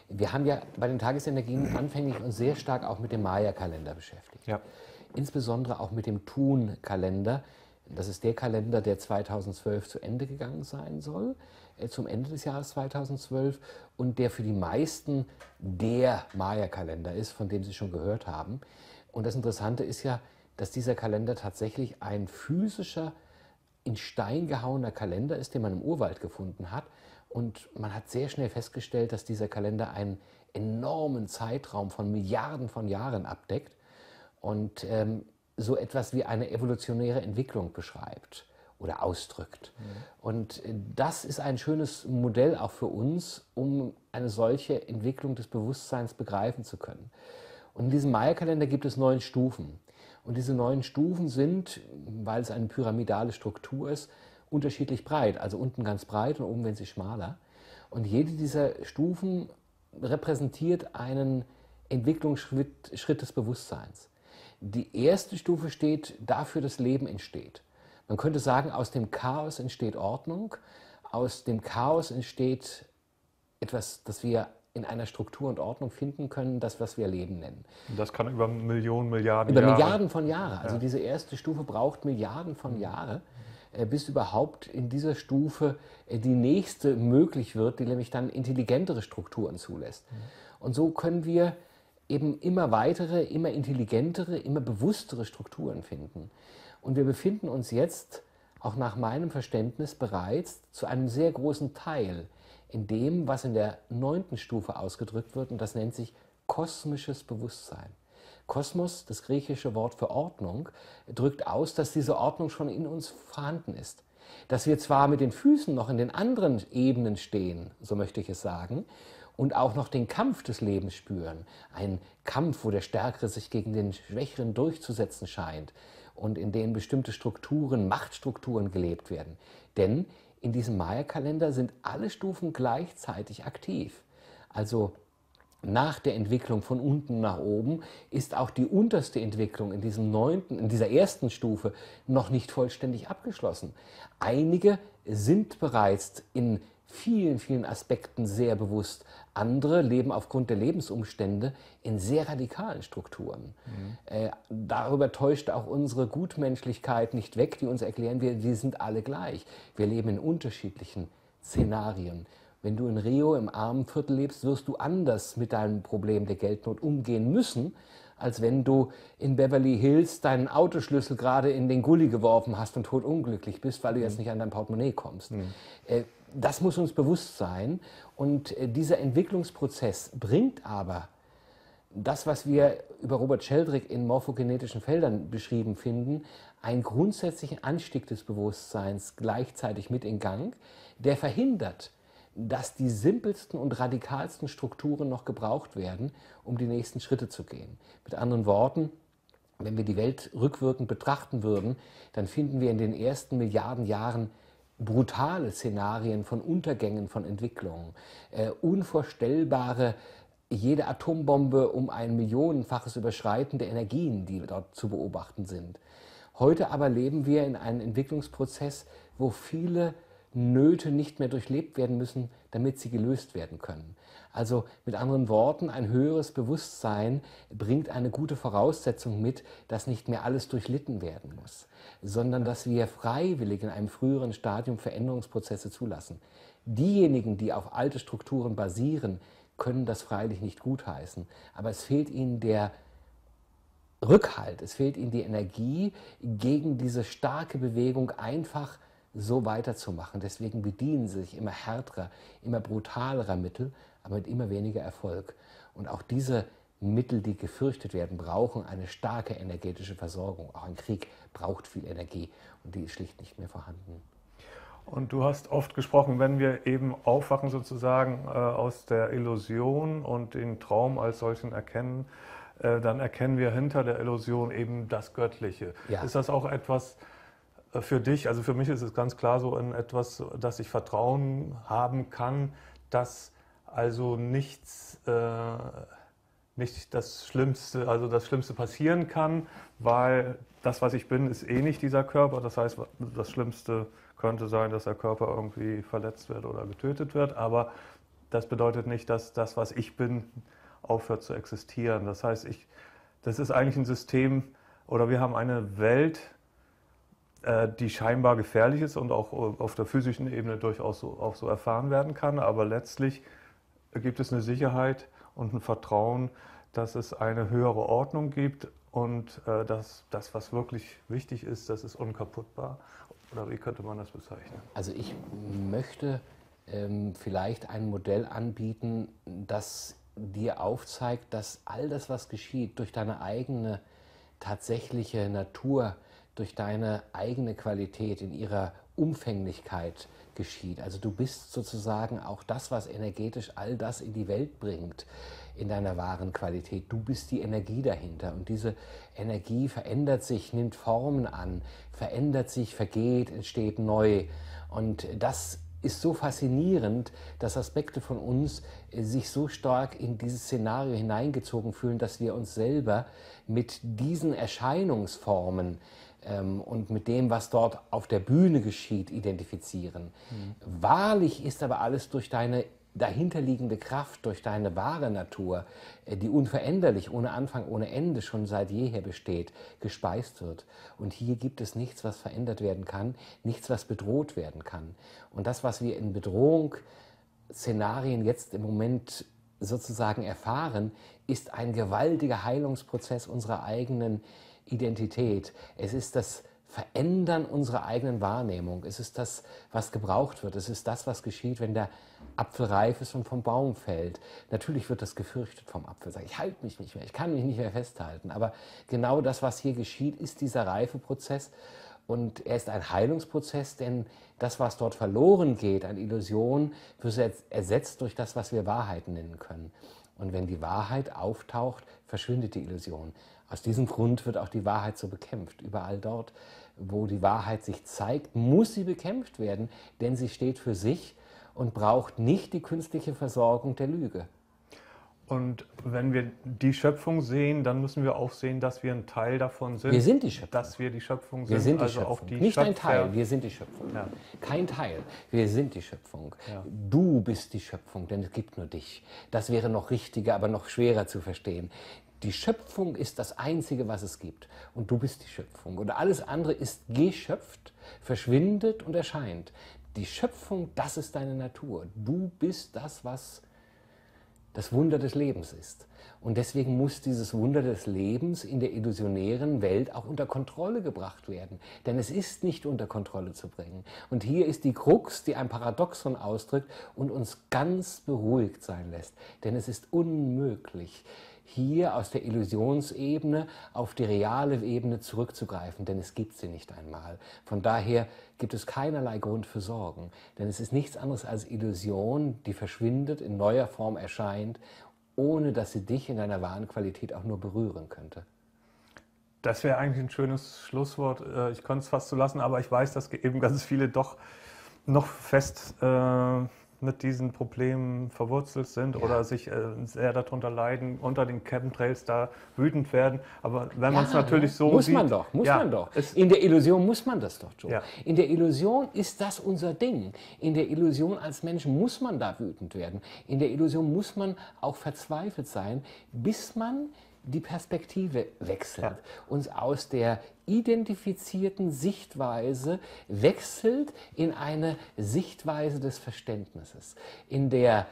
Wir haben ja bei den Tagesenergien anfänglich uns sehr stark auch mit dem Maya-Kalender beschäftigt. Ja. Insbesondere auch mit dem Thun-Kalender. Das ist der Kalender, der 2012 zu Ende gegangen sein soll, zum Ende des Jahres 2012 und der für die meisten der Maya-Kalender ist, von dem Sie schon gehört haben. Und das Interessante ist ja, dass dieser Kalender tatsächlich ein physischer, in Stein gehauener Kalender ist, den man im Urwald gefunden hat. Und man hat sehr schnell festgestellt, dass dieser Kalender einen enormen Zeitraum von Milliarden von Jahren abdeckt und so etwas wie eine evolutionäre Entwicklung beschreibt oder ausdrückt. Und das ist ein schönes Modell auch für uns, um eine solche Entwicklung des Bewusstseins begreifen zu können. Und in diesem Maya-Kalender gibt es 9 Stufen. Und diese 9 Stufen sind, weil es eine pyramidale Struktur ist, unterschiedlich breit. Also unten ganz breit und oben werden sie schmaler. Und jede dieser Stufen repräsentiert einen Entwicklungsschritt des Bewusstseins. Die erste Stufe steht dafür, dass Leben entsteht. Man könnte sagen, aus dem Chaos entsteht Ordnung, aus dem Chaos entsteht etwas, das wir in einer Struktur und Ordnung finden können, das, was wir Leben nennen. Und das kann über Millionen, Milliarden Über Jahre. Milliarden von Jahren. Also Ja. diese erste Stufe braucht Milliarden von Jahren, bis überhaupt in dieser Stufe die nächste möglich wird, die nämlich dann intelligentere Strukturen zulässt. Und so können wir eben immer weitere, immer intelligentere, immer bewusstere Strukturen finden. Und wir befinden uns jetzt, auch nach meinem Verständnis, bereits zu einem sehr großen Teil in dem, was in der 9. Stufe ausgedrückt wird, und das nennt sich kosmisches Bewusstsein. Kosmos, das griechische Wort für Ordnung, drückt aus, dass diese Ordnung schon in uns vorhanden ist. Dass wir zwar mit den Füßen noch in den anderen Ebenen stehen, so möchte ich es sagen, und auch noch den Kampf des Lebens spüren. Ein Kampf, wo der Stärkere sich gegen den Schwächeren durchzusetzen scheint und in denen bestimmte Strukturen, Machtstrukturen gelebt werden. Denn in diesem Maya-Kalender sind alle Stufen gleichzeitig aktiv. Also nach der Entwicklung von unten nach oben ist auch die unterste Entwicklung in dieser ersten Stufe noch nicht vollständig abgeschlossen. Einige sind bereits in vielen, vielen Aspekten sehr bewusst. Andere leben aufgrund der Lebensumstände in sehr radikalen Strukturen. Darüber täuscht auch unsere Gutmenschlichkeit nicht weg, die uns erklären, wir sind alle gleich. Wir leben in unterschiedlichen Szenarien. Wenn du in Rio im armen Viertel lebst, wirst du anders mit deinem Problem der Geldnot umgehen müssen, als wenn du in Beverly Hills deinen Autoschlüssel gerade in den Gully geworfen hast und totunglücklich bist, weil du jetzt nicht an dein Portemonnaie kommst. Das muss uns bewusst sein. Und dieser Entwicklungsprozess bringt aber das, was wir über Robert Sheldrake in morphogenetischen Feldern beschrieben finden, einen grundsätzlichen Anstieg des Bewusstseins gleichzeitig mit in Gang, der verhindert, dass die simpelsten und radikalsten Strukturen noch gebraucht werden, um die nächsten Schritte zu gehen. Mit anderen Worten, wenn wir die Welt rückwirkend betrachten würden, dann finden wir in den ersten Milliarden Jahren brutale Szenarien von Untergängen, von Entwicklungen, unvorstellbare, jede Atombombe um ein millionenfaches Überschreiten der Energien, die dort zu beobachten sind. Heute aber leben wir in einem Entwicklungsprozess, wo viele Nöte nicht mehr durchlebt werden müssen, damit sie gelöst werden können. Also mit anderen Worten, ein höheres Bewusstsein bringt eine gute Voraussetzung mit, dass nicht mehr alles durchlitten werden muss, sondern dass wir freiwillig in einem früheren Stadium Veränderungsprozesse zulassen. Diejenigen, die auf alte Strukturen basieren, können das freilich nicht gutheißen, aber es fehlt ihnen der Rückhalt, es fehlt ihnen die Energie, gegen diese starke Bewegung einfach so weiterzumachen. Deswegen bedienen sie sich immer härterer, immer brutalerer Mittel, aber mit immer weniger Erfolg. Und auch diese Mittel, die gefürchtet werden, brauchen eine starke energetische Versorgung. Auch ein Krieg braucht viel Energie und die ist schlicht nicht mehr vorhanden. Und du hast oft gesprochen, wenn wir eben aufwachen sozusagen aus der Illusion und den Traum als solchen erkennen, dann erkennen wir hinter der Illusion eben das Göttliche. Ja. Ist das auch etwas für dich, also für mich ist es ganz klar so in etwas, dass ich Vertrauen haben kann, dass also nichts, nicht das Schlimmste, also das Schlimmste passieren kann, weil das, was ich bin, ist eh nicht dieser Körper. Das heißt, das Schlimmste könnte sein, dass der Körper irgendwie verletzt wird oder getötet wird, aber das bedeutet nicht, dass das, was ich bin, aufhört zu existieren. Das heißt, das ist eigentlich ein System, oder wir haben eine Welt, die scheinbar gefährlich ist und auch auf der physischen Ebene durchaus auch so erfahren werden kann. Aber letztlich gibt es eine Sicherheit und ein Vertrauen, dass es eine höhere Ordnung gibt und dass das, was wirklich wichtig ist, das ist unkaputtbar. Oder wie könnte man das bezeichnen? Also ich möchte vielleicht ein Modell anbieten, das dir aufzeigt, dass all das, was geschieht, durch deine eigene tatsächliche Natur, durch deine eigene Qualität in ihrer Umfänglichkeit geschieht. Also du bist sozusagen auch das, was energetisch all das in die Welt bringt, in deiner wahren Qualität. Du bist die Energie dahinter und diese Energie verändert sich, nimmt Formen an, verändert sich, vergeht, entsteht neu. Und das ist so faszinierend, dass Aspekte von uns sich so stark in dieses Szenario hineingezogen fühlen, dass wir uns selber mit diesen Erscheinungsformen und mit dem, was dort auf der Bühne geschieht, identifizieren. Wahrlich ist aber alles durch deine dahinterliegende Kraft, durch deine wahre Natur, die unveränderlich, ohne Anfang, ohne Ende schon seit jeher besteht, gespeist wird. Und hier gibt es nichts, was verändert werden kann, nichts, was bedroht werden kann. Und das, was wir in Bedrohungsszenarien jetzt im Moment sozusagen erfahren, ist ein gewaltiger Heilungsprozess unserer eigenen Identität. Es ist das Verändern unserer eigenen Wahrnehmung. Es ist das, was gebraucht wird. Es ist das, was geschieht, wenn der Apfel reif ist und vom Baum fällt. Natürlich wird das gefürchtet vom Apfel. Ich halte mich nicht mehr, ich kann mich nicht mehr festhalten. Aber genau das, was hier geschieht, ist dieser Reifeprozess. Und er ist ein Heilungsprozess, denn das, was dort verloren geht an Illusion, wird ersetzt durch das, was wir Wahrheit nennen können. Und wenn die Wahrheit auftaucht, verschwindet die Illusion. Aus diesem Grund wird auch die Wahrheit so bekämpft. Überall dort, wo die Wahrheit sich zeigt, muss sie bekämpft werden, denn sie steht für sich und braucht nicht die künstliche Versorgung der Lüge. Und wenn wir die Schöpfung sehen, dann müssen wir auch sehen, dass wir ein Teil davon sind. Wir sind die Schöpfung. Dass wir die Schöpfung sind. Wir sind die also Schöpfung. Auch die Nicht Schöpfer. ein Teil, wir sind die Schöpfung. Ja. Kein Teil, wir sind die Schöpfung. Ja. Du bist die Schöpfung, denn es gibt nur dich. Das wäre noch richtiger, aber noch schwerer zu verstehen. Die Schöpfung ist das Einzige, was es gibt. Und du bist die Schöpfung. Und alles andere ist geschöpft, verschwindet und erscheint. Die Schöpfung, das ist deine Natur. Du bist das, was das Wunder des Lebens ist. Und deswegen muss dieses Wunder des Lebens in der illusionären Welt auch unter Kontrolle gebracht werden. Denn es ist nicht unter Kontrolle zu bringen. Und hier ist die Krux, die ein Paradoxon ausdrückt und uns ganz beruhigt sein lässt. Denn es ist unmöglich, hier aus der Illusionsebene auf die reale Ebene zurückzugreifen, denn es gibt sie nicht einmal. Von daher gibt es keinerlei Grund für Sorgen, denn es ist nichts anderes als Illusion, die verschwindet, in neuer Form erscheint, ohne dass sie dich in deiner wahren Qualität auch nur berühren könnte. Das wäre eigentlich ein schönes Schlusswort. Ich könnte es fast so lassen, aber ich weiß, dass eben ganz viele doch noch fest mit diesen Problemen verwurzelt sind oder sich sehr darunter leiden, unter den Chemtrails da wütend werden. Aber wenn man es natürlich so muss sieht... man doch. In der Illusion muss man das doch, Joe. Ja. In der Illusion ist das unser Ding. In der Illusion als Mensch muss man da wütend werden. In der Illusion muss man auch verzweifelt sein, bis man die Perspektive wechselt, uns aus der identifizierten Sichtweise wechselt in eine Sichtweise des Verständnisses. In der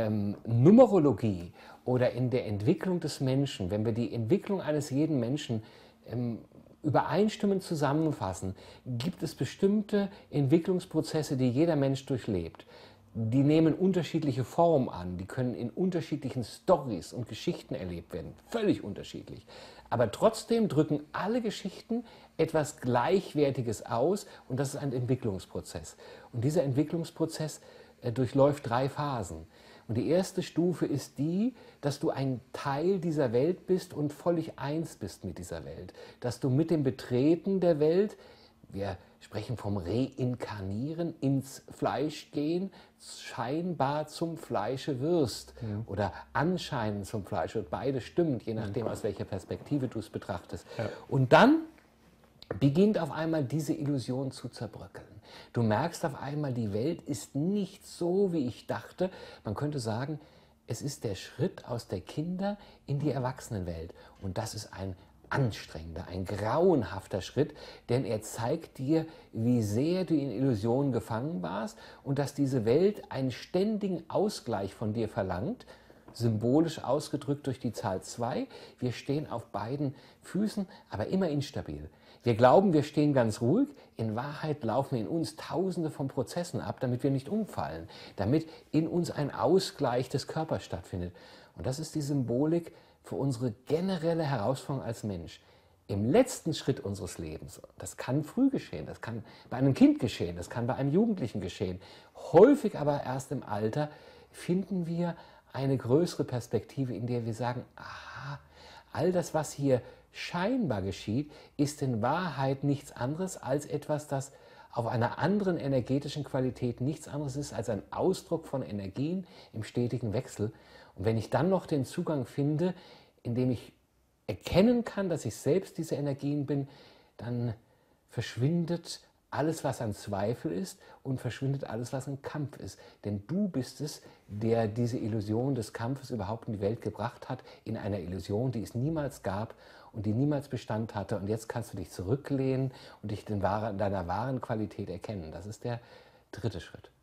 Numerologie oder in der Entwicklung des Menschen, wenn wir die Entwicklung eines jeden Menschen übereinstimmend zusammenfassen, gibt es bestimmte Entwicklungsprozesse, die jeder Mensch durchlebt. Die nehmen unterschiedliche Formen an, die können in unterschiedlichen Storys und Geschichten erlebt werden, völlig unterschiedlich. Aber trotzdem drücken alle Geschichten etwas Gleichwertiges aus und das ist ein Entwicklungsprozess. Und dieser Entwicklungsprozess durchläuft 3 Phasen. Und die erste Stufe ist die, dass du ein Teil dieser Welt bist und völlig eins bist mit dieser Welt. Dass du mit dem Betreten der Welt, wir sprechen vom Reinkarnieren, ins Fleisch gehen, scheinbar zum Fleische wirst oder anscheinend zum Fleisch. Und beides stimmt, je nachdem, aus welcher Perspektive du es betrachtest. Ja. Und dann beginnt auf einmal diese Illusion zu zerbröckeln. Du merkst auf einmal, die Welt ist nicht so, wie ich dachte. Man könnte sagen, es ist der Schritt aus der Kinder- in die Erwachsenenwelt. Und das ist ein anstrengender, ein grauenhafter Schritt, denn er zeigt dir, wie sehr du in Illusionen gefangen warst und dass diese Welt einen ständigen Ausgleich von dir verlangt, symbolisch ausgedrückt durch die Zahl 2. Wir stehen auf beiden Füßen, aber immer instabil. Wir glauben, wir stehen ganz ruhig. In Wahrheit laufen in uns Tausende von Prozessen ab, damit wir nicht umfallen, damit in uns ein Ausgleich des Körpers stattfindet. Und das ist die Symbolik für unsere generelle Herausforderung als Mensch. Im letzten Schritt unseres Lebens, das kann früh geschehen, das kann bei einem Kind geschehen, das kann bei einem Jugendlichen geschehen, häufig aber erst im Alter, finden wir eine größere Perspektive, in der wir sagen, aha, all das, was hier scheinbar geschieht, ist in Wahrheit nichts anderes als etwas, das auf einer anderen energetischen Qualität nichts anderes ist als ein Ausdruck von Energien im stetigen Wechsel. Und wenn ich dann noch den Zugang finde, indem ich erkennen kann, dass ich selbst diese Energien bin, dann verschwindet alles, was ein Zweifel ist, und verschwindet alles, was ein Kampf ist. Denn du bist es, der diese Illusion des Kampfes überhaupt in die Welt gebracht hat, in einer Illusion, die es niemals gab und die niemals Bestand hatte. Und jetzt kannst du dich zurücklehnen und dich in deiner wahren Qualität erkennen. Das ist der dritte Schritt.